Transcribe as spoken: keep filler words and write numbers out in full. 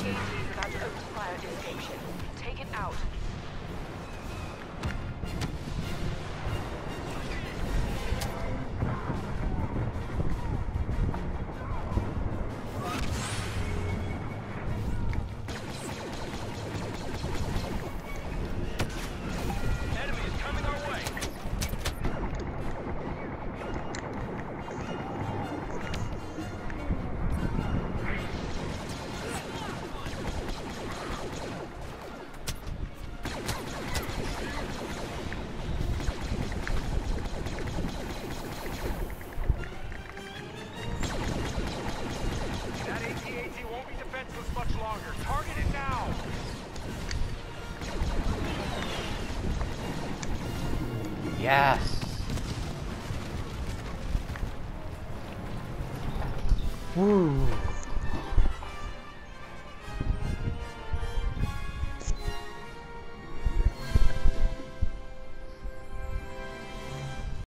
A T is about to open fire at the escape ship. Take it out. Yes. Woo.